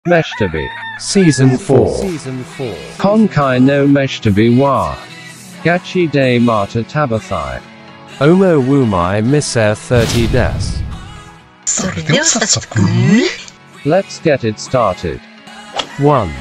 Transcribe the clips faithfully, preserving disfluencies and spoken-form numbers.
飯旅 Season four. Season four 今回の飯旅はガチでまた食べたい Omo Wumai Miser thirty des. それでは早速 Let's get it started. one.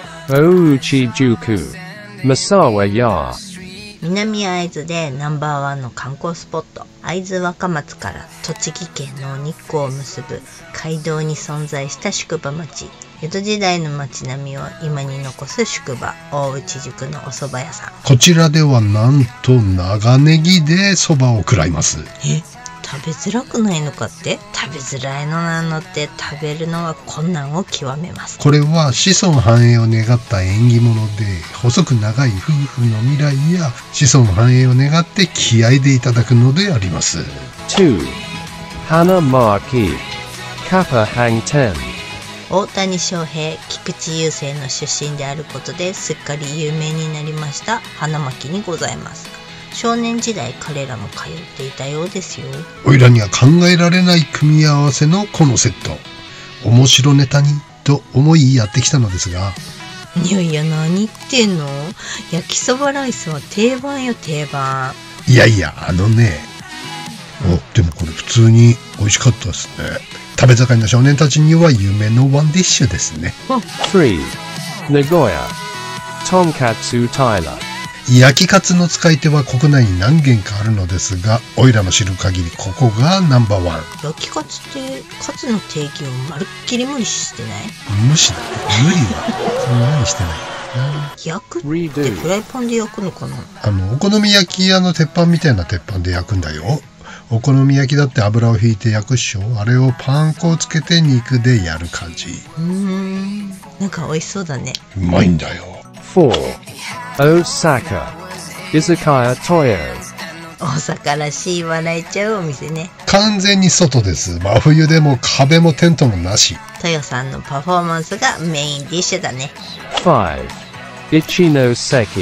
Ouchi Juku. Masawa Ya. 南会津でナンバーワンの観光スポット、会津若松から栃木県の日光を結ぶ街道に存在した宿場町。江戸時代の町並みを今に残す宿場、大内宿のお蕎麦屋さん。 こちらではなんと長ネギで蕎麦を食らいます。 え、食べづらくないのかって？食べづらいのなのって食べるのは困難を極めます。 これは子孫繁栄を願った縁起物で、細く長い夫婦の未来や子孫繁栄を願って気合でいただくのであります。 two. Hana Marki. Kappa Hang Ten. 大谷翔平、菊池雄星の出身であることですっかり有名になりました花巻にございます。少年時代彼らも通っていたようですよ。 おいらには考えられない組み合わせのこのセット、面白ネタにと思いやってきたのですが、 いやいや何言ってんの。焼きそばライスは定番よ定番。 いやいやあのね、おでもこれ普通に美味しかったですね。食べ盛りの少年たちには夢のワンディッシュですね。 three. Nagoya. Tonkatsu Tyler. 焼きカツの使い手は国内に何軒かあるのですが、おいらの知る限りここがナンバーワン。 焼きカツってカツの定義をまるっきり無理してない？ 無視だね。無理はそんなにしてない。 焼くってフライパンで焼くのかな？ あのお好み焼き屋の鉄板みたいな鉄板で焼くんだよ。お好み焼きだって油を引いて焼くっしょ。あれをパン粉をつけて肉でやる感じ。 うーん、なんか美味しそうだね。 うまいんだよ。 four. Osaka. Izakaya Toyo. 大阪らしい笑えちゃうお店ね。 完全に外です。真冬でも壁もテントもなし。 豊さんのパフォーマンスがメインディッシュだね。 five. Ichino Seki.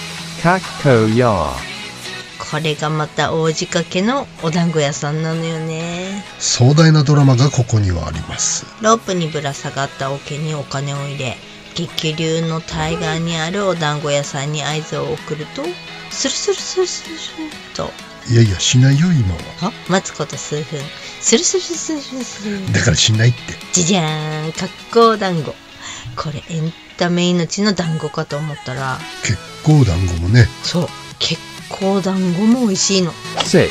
Kakko Ya. これがまた王子掛けのお団子屋さんなのよね。 壮大なドラマがここにはあります。 ロープにぶら下がった桶にお金を入れ、激流の対岸にあるお団子屋さんに合図を送ると、スルスルスルスルスルと。 いやいやしないよ今は。 あ、待つこと数分。スルスルスルスルスル。 だからしないって。 じじゃーん、格好団子。これエンタメ命の団子かと思ったら、 結構団子もね。 そう、結構団子も美味しいの。 six.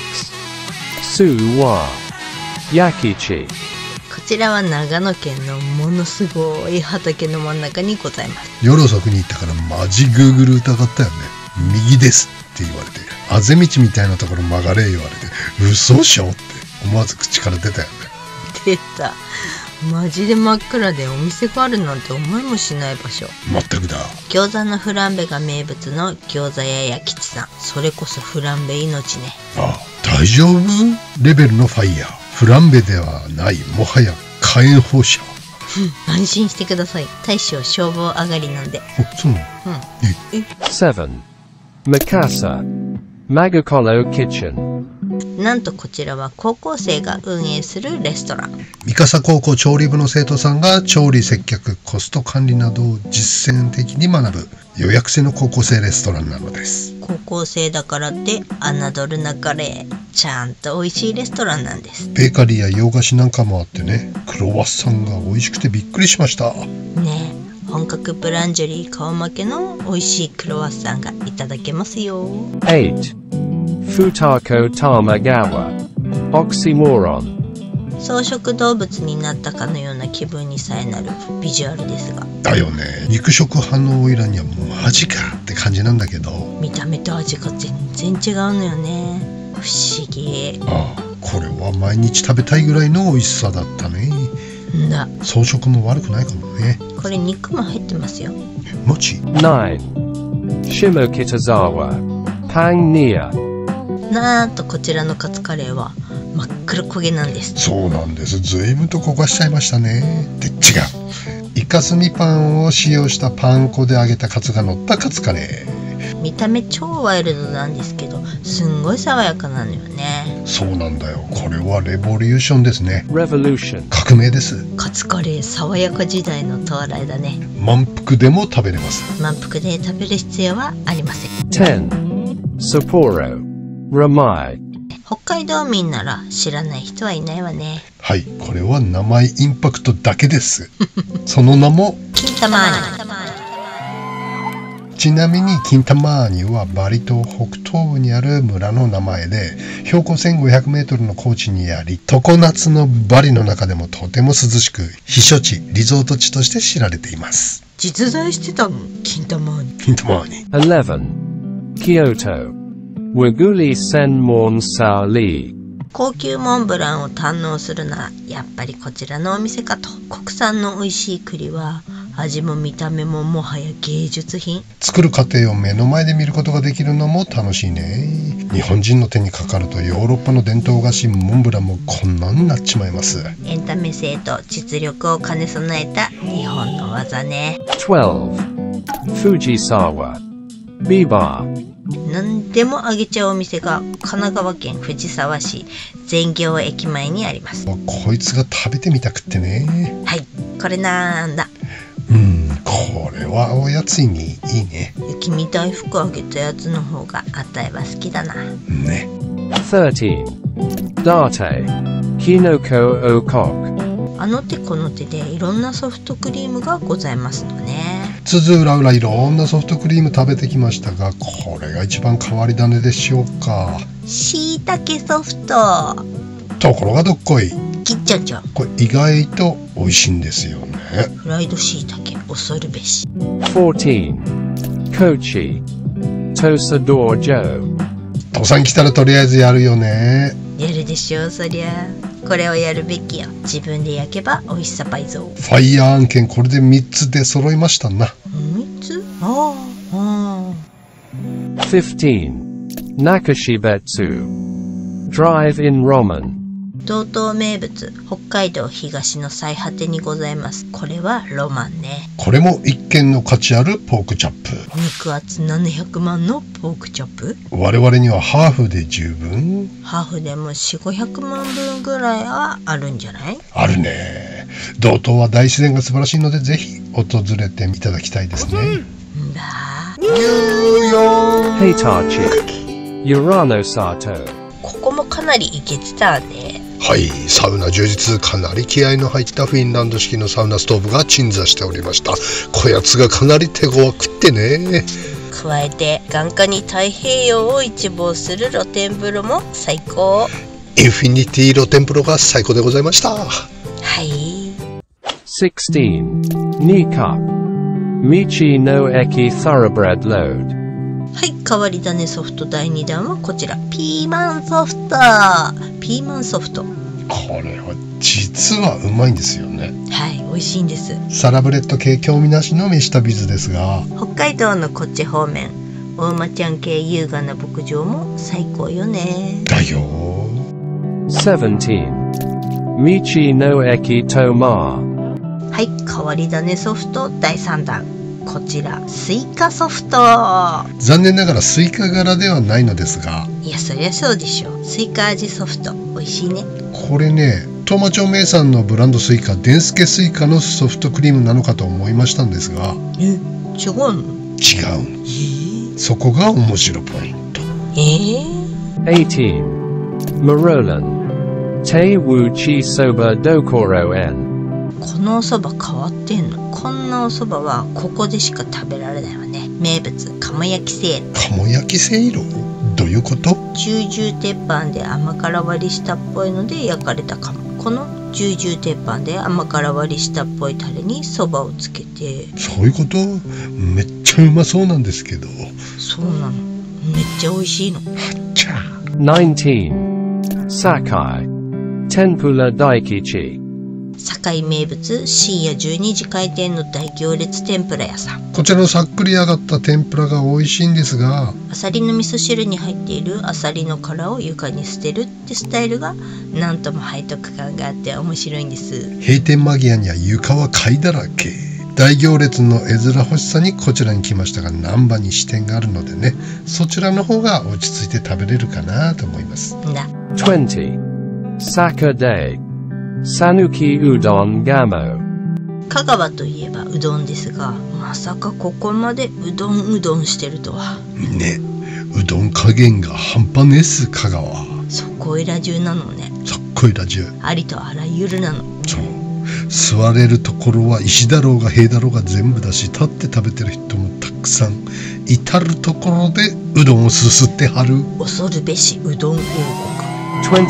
Suwa. Yakichi. こちらは長野県のものすごい畑の真ん中にございます。 夜遅くに行ったからマジグーグル疑ったよね。右ですって言われて、あぜ道みたいなところ曲がれ言われて、嘘っしょって思わず口から出たよね。 出た。マジで真っ暗でお店があるなんて思いもしない場所。 全くだ。 餃子のフランベが名物の餃子屋弥吉さん。それこそフランベ命ね。 あ、大丈夫レベルのファイヤー。フランベではない、もはや火炎放射。 安心してください。大将消防上がりなんで。 お、そうなの？ うん。 え、 seven. Mikasa. Magakolo Kitchen. なんとこちらは高校生が運営するレストラン。 三笠高校調理部の生徒さんが調理接客、コスト管理などを実践的に学ぶ予約制の高校生レストランなのです。 高校生だからって侮るなかれ、ちゃんと美味しいレストランなんです。 ベーカリーや洋菓子なんかもあってね、クロワッサンが美味しくてびっくりしました。 ねえ、本格ブランジェリー顔負けの美味しいクロワッサンがいただけますよ。 eight. Futako Tamagawa. Oxymoron. 草食動物になったかのような気分にさえなるビジュアルですが、 だよね。肉食派のオイラにはもうマジかって感じなんだけど、 見た目と味が全然違うのよね。不思議。 ああ、これは毎日食べたいぐらいの美味しさだったね。 んだ、 装飾も悪くないかもね。 これ肉も入ってますよ。 もち nine. Shimokitazawa. Pangnia. なんとこちらのカツカレーは真っ黒焦げなんです。 そうなんです。ずいぶんと焦がしちゃいましたね。で、違う。イカスミパンを使用したパン粉で揚げたカツが乗ったカツカレー。 見た目超ワイルドなんですけど、 すんごい爽やかなのよね。 そうなんだよ。これはレボリューションですね。 Revolution. 革命です。 カツカレー爽やか時代の到来だね。 満腹でも食べれます。 満腹で食べる必要はありません。 ten. Sapporo. Ramai. 北海道民なら知らない人はいないわね。 はい、これは名前インパクトだけです。その名も金玉ーニ。 ちなみに金玉ーニはバリ島北東部にある村の名前で、標高せんごひゃくメートルの高地にあり、常夏のバリの中でもとても涼しく、避暑地、リゾート地として知られています。 実在してたの金玉ーニ。 金玉ーニ。 eleven. Kyoto. Waguli Senmon Sao-Li. 高級モンブランを堪能するならやっぱりこちらのお店かと。国産の美味しい栗は味も見た目ももはや芸術品。 作る過程を目の前で見ることができるのも楽しいね。日本人の手にかかるとヨーロッパの伝統菓子モンブランもこんなになっちまいます。 エンタメ性と実力を兼ね備えた日本の技ね。 twelve. Fujisawa. Biba. 何でもあげちゃうお店が神奈川県藤沢市善行駅前にあります。 こいつが食べてみたくってね。 はい、これなんだ。 うん、これはおやつにいいね。 雪見大福あげたやつの方があたいは好きだな。 ね。 thirteen. Date. Hinoko Okok. あの手この手でいろんなソフトクリームがございますのね。 つづうらうらいろんなソフトクリーム食べてきましたが、これが一番変わり種でしょうか。 しいたけソフト。 ところがどっこい。 きっちゃんちゃん。 これ意外と美味しいんですよね。 フライドしいたけ恐るべし。 fourteen. Kochi. Tosador Joe. 父さん来たらとりあえずやるよね。 やるでしょう、そりゃ。これをやるべきよ。自分で焼けば美味しさ倍増。 ファイヤー案件これでみっつで揃いましたな。 みっつ？ああ、ああ。 fifteen. Nakashibetsu. Drive-in Ramen. 道東名物、北海道東の最果てにございます。これはロマンね。 これも一見の価値あるポークチャップ。 肉厚ななひゃくまんのポークチョップ。 我々にはハーフで十分。 ハーフでもよんひゃくごひゃくまんぶんぐらいはあるんじゃない？ あるね。道東は大自然が素晴らしいのでぜひ訪れていただきたいですね。 んだ。 Heitachi. Urano Sato. ここもかなりイケてたね。 はい、サウナ充実、かなり気合いの入ったフィンランド式のサウナストーブが鎮座しておりました。こやつがかなり手強くってね。 加えて眼下に太平洋を一望する露天風呂も最高。 インフィニティ露天風呂が最高でございました。 はい。 sixteen. Nikap. Michi no Eki Thoroughbred Load. はい、変わり種ソフトだいにだんはこちら。ピーマンソフト。ピーマンソフト。 これは実はうまいんですよね。 はい、美味しいんです。 サラブレッド系興味なしの飯旅図ですが、 北海道のこっち方面、大間ちゃん系優雅な牧場も最高よね。 だよ。 seventeen. Michi no Eki Tomar. はい、変わり種ソフトだいさんだん。こちらスイカソフト。 残念ながらスイカ柄ではないのですが、 いやそりゃそうでしょ。スイカ味ソフト美味しいね。 これね、当麻町名産のブランドスイカ、デンスケスイカのソフトクリームなのかと思いましたんですが、 え、違うの？ 違う。そこが面白ポイント。 えー、 eighteen. Marolan. Te Wu Chi Soba Dokoro En. このお蕎麦変わってんの？こんなお蕎麦はここでしか食べられないわね。名物鴨焼きせいろ。 鴨焼きせいろ？どういうこと？ 重々鉄板で甘辛割りしたっぽいので焼かれた鴨。この重々鉄板で甘辛割りしたっぽいタレに蕎麦をつけて。 そういうこと？めっちゃうまそうなんですけど。 そうなの。めっちゃ美味しいの。 じゃあ nineteen. Sakai. Tenpula Daikichi. 堺名物深夜じゅうにじ開店の大行列天ぷら屋さん。 こちらのさっくり揚がった天ぷらが美味しいんですが、 アサリの味噌汁に入っているアサリの殻を床に捨てるってスタイルがなんとも背徳感があって面白いんです。 閉店間際には床は貝だらけ。 大行列の絵面欲しさにこちらに来ましたが、難波に支店があるのでね、そちらの方が落ち着いて食べれるかなと思います。 だ。 twenty. Sakaday. Sanuki Udon Gamo. 香川といえばうどんですが、まさかここまでうどんうどんしてるとは。 ね、うどん加減が半端ねえっす、香川。 そこいら中なのね。 そっこいら中。 ありとあらゆるなの。 そう。座れるところは石だろうが塀だろうが全部だし、立って食べてる人もたくさん。至るところでうどんをすすってはる。 恐るべしうどん王 twenty-one.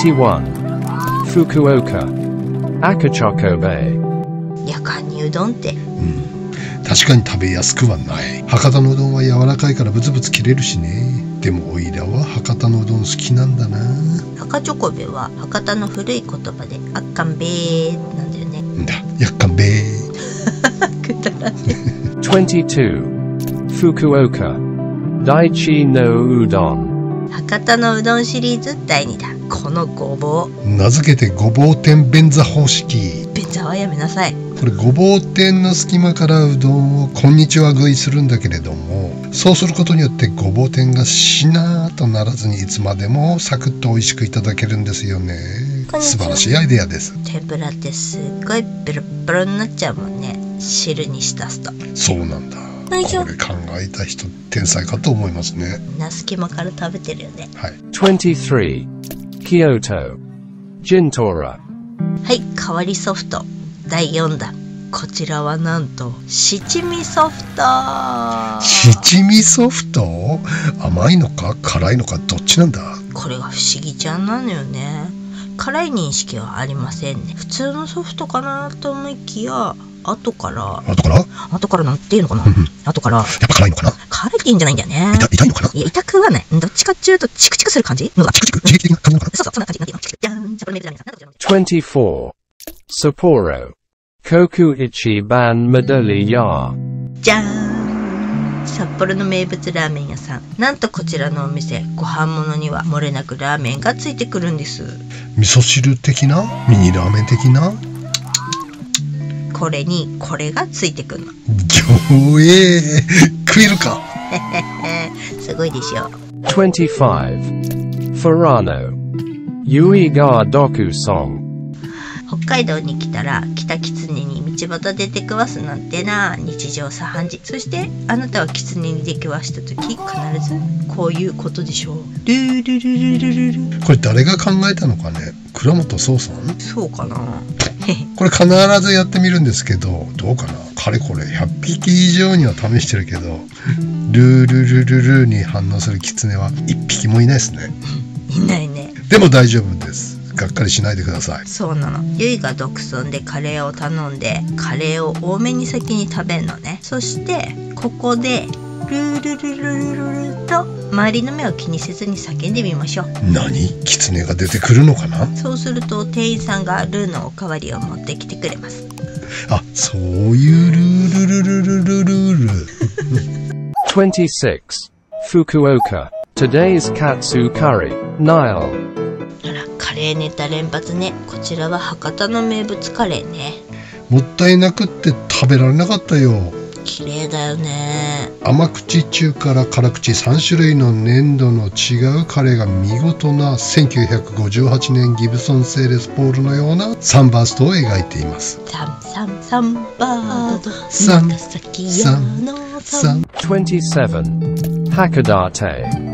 Fukuoka. Akachoko Bay. 国。夜間にうどんって。 うん。確かに食べやすくはない。博多のうどんは柔らかいからブツブツ切れるしね。でもおいらは博多のうどん好きなんだな。 赤チョコベは博多の古い言葉であっかんべーなんだよね。 んだ、やっかんべー。 くだらね。 twenty-two. Fukuoka. Daichi no Udon. 博多のうどんシリーズだいにだん。このごぼう。 名付けてごぼう天便座方式。 便座はやめなさい。 これごぼう天の隙間からうどんをこんにちは食いするんだけれども、そうすることによってごぼう天がしなーとならずにいつまでもサクッと美味しくいただけるんですよね。素晴らしいアイデアです。 天ぷらってすっごいベロッベロになっちゃうもんね、汁に浸すと。 そうなんだ。これ考えた人天才かと思いますね。 みんな隙間から食べてるよね。 はい。 twenty-three. Kyoto. Jintora. はい、変わりソフトだいよんだん。こちらはなんと七味ソフト。 七味ソフト？甘いのか辛いのかどっちなんだ？ これが不思議ちゃんなのよね。辛い認識はありませんね。普通のソフトかなと思いきや、後から後から後からなんていうのかな後からやっぱ辛いのかな。 辛いって言うんじゃないんだよね。 痛, 痛いのかな。 いや、痛くはない。どっちかっていうとチクチクする感じのが。 チクチク刺激的な感じなのかな。 そうそう、そんな感じ。なんていうの。チクチク。じゃーん。じゃあこれメールじゃないですか。 twenty-four. Sapporo. Kokuichi Ban Medali Ya. じゃーん。札幌の名物ラーメン屋さん。なんとこちらのお店、ご飯物には漏れなくラーメンがついてくるんです。 味噌汁的なミニラーメン的な。 これにこれがついてくるの。 上映食えるか。 すごいでしょ。 twenty-five. Furano. Yuiga Doku Song. 北海道に来たら北キツネに道端で出くわすなんてな日常茶飯事。そしてあなたはキツネに出くわした時必ずこういうことでしょう。ルールルルルルル。 これ誰が考えたのかね。倉本壮さん。 そうかな。 これ必ずやってみるんですけど、どうかな。かれこれひゃっぴき以上には試してるけど、ルールルルルに反応するキツネはいっぴきもいないですね。 いないね。 でも大丈夫です。がっかりしないでください。 そうなの。ゆいが独尊でカレーを頼んで、カレーを多めに先に食べるのね。そしてここでルールルルルルルと周りの目を気にせずに叫んでみましょう。 何？キツネが出てくるのかな。 そうすると店員さんがルーのおかわりを持ってきてくれます。 あ、そういうルールルルルルルル。 twenty-six. Fukuoka. Today's Katsu Curry. Nile. あら、カレーネタ連発ね。こちらは博多の名物カレーね。 もったいなくって食べられなかったよ。 綺麗だよね。 甘口中から辛口さん種類の粘度の違うカレーが見事なせんきゅうひゃくごじゅうはちねんギブソン製レスポールのようなサンバーストを描いています。 サンサンサンバードサン長崎屋のサン。 twenty-seven. Hakodate.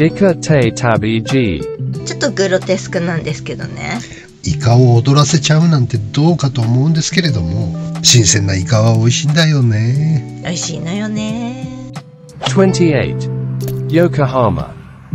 Ikate Tabi G. ちょっとグロテスクなんですけどね。 イカを踊らせちゃうなんてどうかと思うんですけれども、新鮮なイカは美味しいんだよね。 美味しいのよね。 twenty-eight. Yokohama.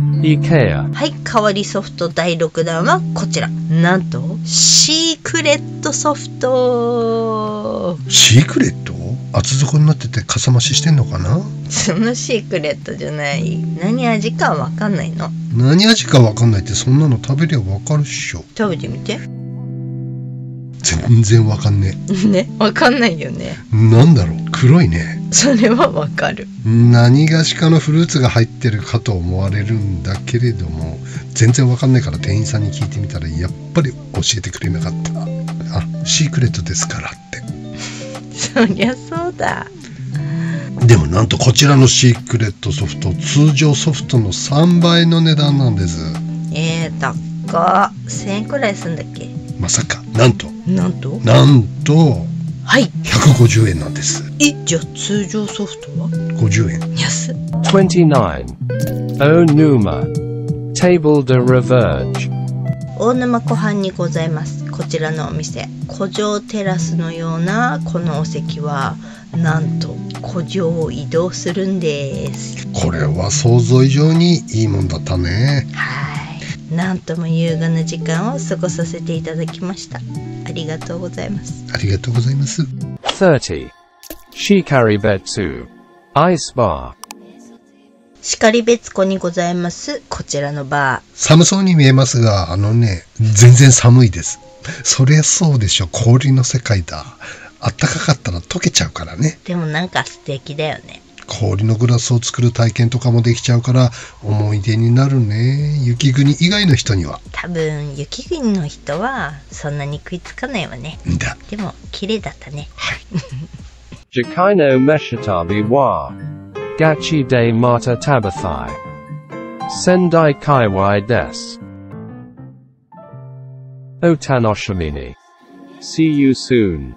Ikea. はい、代わりソフトだいろくだんはこちら。なんとシークレットソフト。 シークレット？厚底になっててかさ増ししてんのかな。 そのシークレットじゃない。何味かわかんないの。 何味かわかんないってそんなの食べりゃわかるっしょ。 食べてみて。 全然わかんねえ。ね、わかんないよね。 なんだろう、黒いね。 それはわかる。 何がしかのフルーツが入ってるかと思われるんだけれども、全然わかんないから店員さんに聞いてみたらやっぱり教えてくれなかった。あ、シークレットですからって。 そりゃそうだ。 でもなんとこちらのシークレットソフト、通常ソフトのさんばいの値段なんです。 えー、高っ。せんえんくらいすんだっけ。 まさか、なんとなんとなんとはい。 ひゃくごじゅうえんなんです。 え、じゃあ通常ソフトはごじゅうえん。 安っ。 twenty-nine. O Numa. Table de Reverge. 大沼湖畔にございます。こちらのお店、湖上テラスのようなこのお席はなんと湖上を移動するんです。 これは想像以上にいいもんだったね。 はい。なんとも優雅な時間を過ごさせていただきました。ありがとうございます。 ありがとうございます。 thirty. Shikaribetsu. Ice Bar. 然別湖にございますこちらのバー。 寒そうに見えますが、あのね、全然寒いです。そりゃそうでしょ、氷の世界だ。あったかかったら溶けちゃうからね。 でもなんか素敵だよね。 氷のグラスを作る体験とかもできちゃうから思い出になるね。雪国以外の人には。 多分雪国の人はそんなに食いつかないわね。 んだ。 でも綺麗だったね。 はい。 Jakai no Meshitabi wa. Gachi de Mata Tabathai. Sendai Kaiwai des. Otanoshimini. See you soon.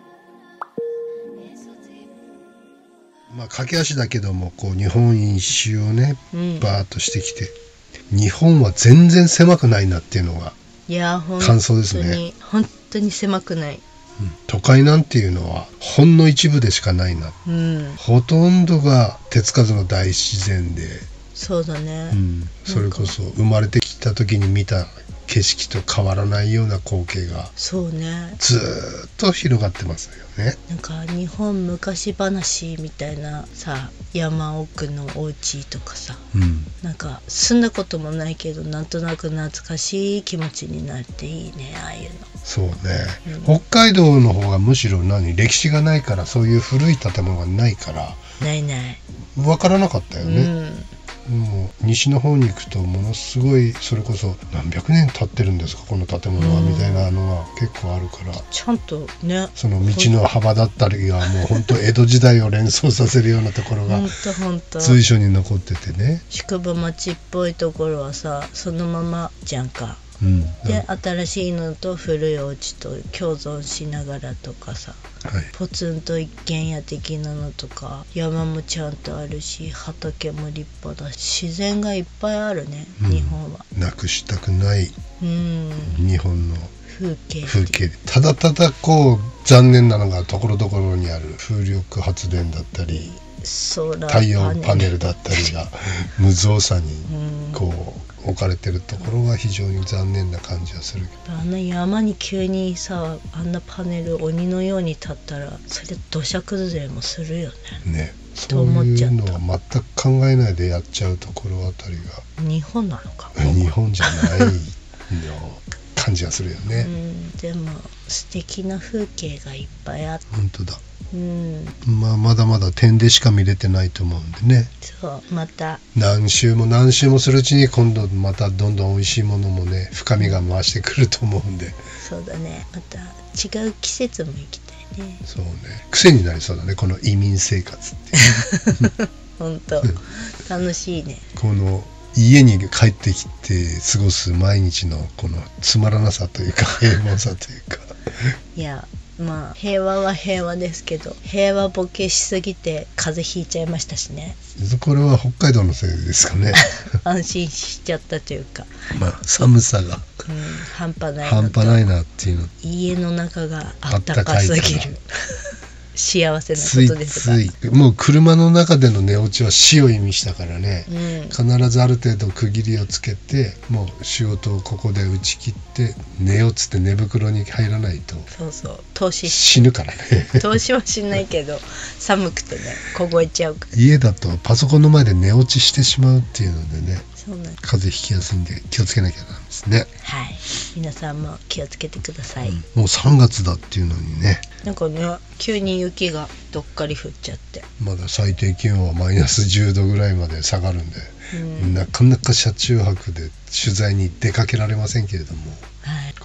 まあ駆け足だけども、こう日本一周をね、 うんバーッとしてきて、日本は全然狭くないなっていうのが、 いや本感想ですね。 当に本当に狭くない。 うん都会なんていうのはほんの一部でしかないな。 うん、 ほとんどが手つかずの大自然で、 そうだね。 うん、それこそ生まれてきた時に見た景色と変わらないような光景がそうね。 ずーっと広がってますよね。 なんか日本昔話みたいなさ、山奥のお家とかさ、 うんなんか住んだこともないけどなんとなく懐かしい気持ちになっていいね、ああいうの。 そうね、 うん北海道の方がむしろ何歴史がないから、そういう古い建物がないからないない。 分からなかったようね、 ん、 もう西の方に行くとものすごい、それこそ何百年経ってるんですかこの建物は、 うんみたいなのが結構あるから、 ちゃんとね。 その道の幅だったりがもう本当江戸時代を連想させるようなところがほんとほんと。 随所に残っててね。 宿場町っぽいところはさ、そのままじゃんか。 うんで、新しいのと古いお家と共存しながらとかさ、 はい、 ポツンと一軒家的なのとか、山もちゃんとあるし、畑も立派だし、自然がいっぱいあるね、 うん日本は。 なくしたくないうん、 日本の風景。 風景。ただただこう残念なのがところどころにある風力発電だったりソーラー太陽パネルだったりが無造作にうん、 こう置かれてるところは非常に残念な感じはするけあんな山に急にさ、あんなパネル鬼のように立ったら、それ土砂崩れもするよね。 どね。 とそう思っちゃったいうのは全く考えないでやっちゃうところあたり日本なのかが日本じゃないの感じがするようね。 ん、でも素敵な風景がいっぱいあって、 本当だ。 うん、 まあまだまだ点でしか見れてないと思うんでね。 そうまた何周も何周もするうちに今度またどんどん美味しいものもね深みが増してくると思うんで、 そうだね、また違う季節も行きたいね。 そうね、癖になりそうだねこの移民生活って本当楽しいね。 この家に帰ってきて過ごす毎日のこのつまらなさというか平凡さというかいやまあ平和は平和ですけど、平和ボケしすぎて風邪ひいちゃいましたしね。 これは北海道のせいですかね安心しちゃったというか、 まあ寒さがうん、半端ないの半と端ないなっていうの、 家の中があったかすぎあったかいる幸せなついことですが、 ついもう車の中での寝落ちは死を意味したからね、 うん、 必ずある程度区切りをつけて、もう仕事をここで打ち切って寝ようっつって寝袋に入らないとそうそう投資死ぬからね投資はしないけど寒くてね凍えちゃうから。 家だとパソコンの前で寝落ちしてしまうっていうのでね、 そうなんです。 風邪ひきやすいんで気をつけなきゃなんですね、 はい、皆さんも気をつけてください、 うんもうさんがつだっていうのにね、 なんかね急に雪がどっかり降っちゃって、 まだ最低気温はマイナスじゅうどぐらいまで下がるんで、 うん、 なかなか車中泊で取材に出かけられませんけれども、 はい、 こ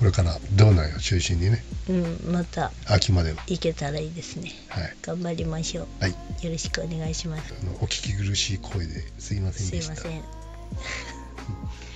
これから道内を中心にね、 うん、また秋までは行けたらいいですね。 はい、 頑張りましょう。 はい、 よろしくお願いします。 あのお聞き苦しい声ですいませんでした。 すいません。